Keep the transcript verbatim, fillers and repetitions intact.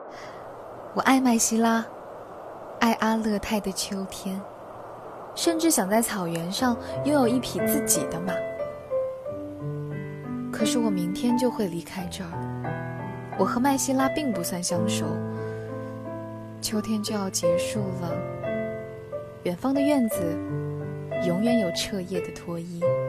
我爱麦西拉，爱阿勒泰的秋天，甚至想在草原上拥有一匹自己的马。可是我明天就会离开这儿，我和麦西拉并不算相熟，秋天就要结束了，远方的院子永远有彻夜的脱衣。